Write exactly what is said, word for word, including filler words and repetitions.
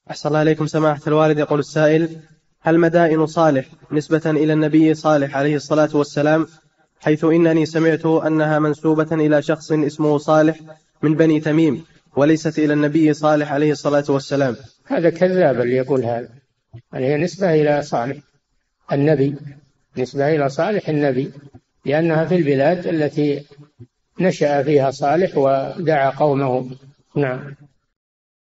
أحسن الله إليكم سماحة الوالد. يقول السائل: هل مدائن صالح نسبة إلى النبي صالح عليه الصلاة والسلام، حيث إنني سمعت أنها منسوبة إلى شخص اسمه صالح من بني تميم وليست إلى النبي صالح عليه الصلاة والسلام؟ هذا كذاب اللي يقول هذا. هي نسبة إلى صالح النبي، نسبة إلى صالح النبي، لأنها في البلاد التي نشأ فيها صالح ودعا قومه. نعم.